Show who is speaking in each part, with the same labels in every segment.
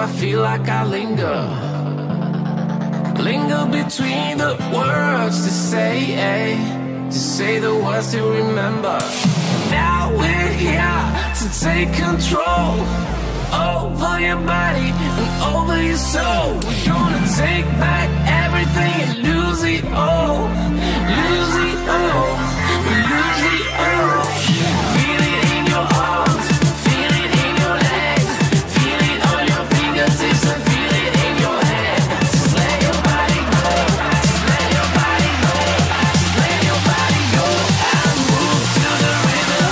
Speaker 1: I feel like I linger between the words to say the words to remember. Now we're here to take control over your body and over your soul. We're gonna take back everything and lose it all, lose it all, lose it all. Feel it in your arms, feel it in your legs, feel it on your fingertips and feel it in your head. Just let your body go, just let your body go, just let your body go and move to the rhythm.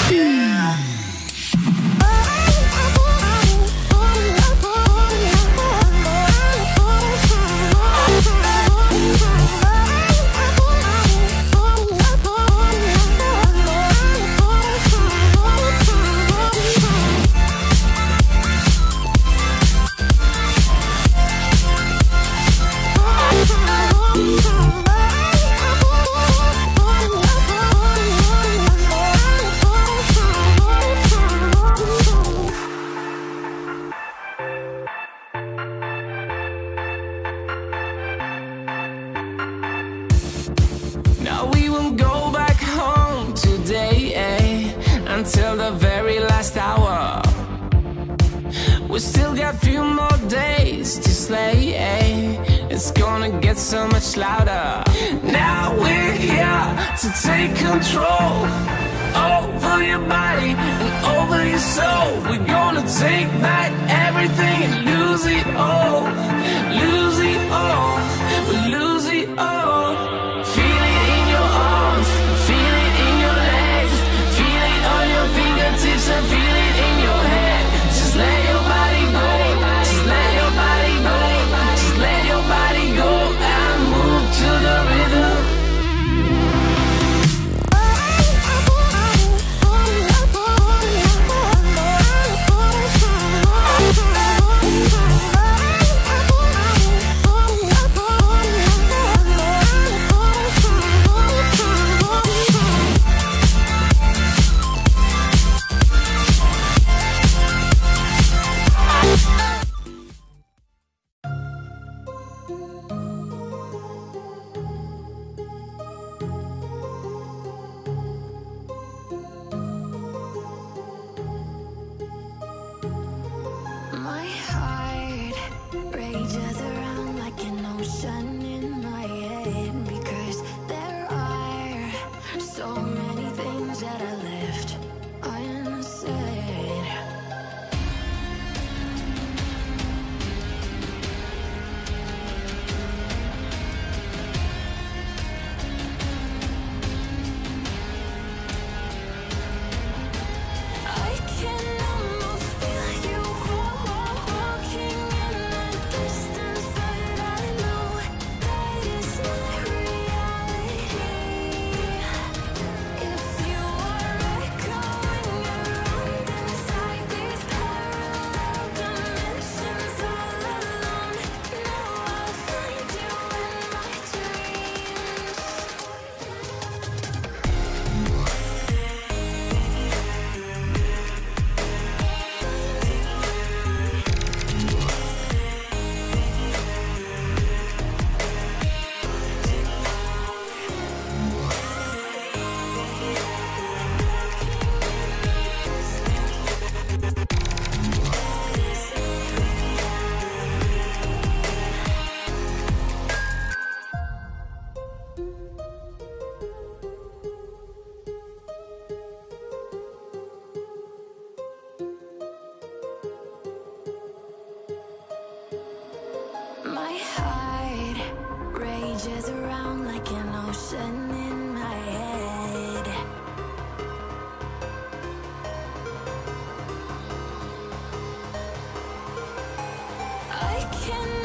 Speaker 1: Now we won't go back home today, until the very last hour. We still got a few more days to slay, It's gonna get so much louder. Now we're here to take control over your body and over your soul. We're gonna take back everything and lose it all, lose it all, we lose it all. Feel it in your arms, feel it in your legs, feel it on your fingertips and feel it in your head. Just let your body go, just let your body go, just let your body go and move to the rhythm.
Speaker 2: My heart rages around like an ocean in my head, because there are so many things that I left unsaid. I can almost feel you walking in the distance, but I know that it's not reality. If you are echoing around inside these parallel dimensions all alone, know I'll find you in my dreams. My heart rages around like an ocean in my head. I can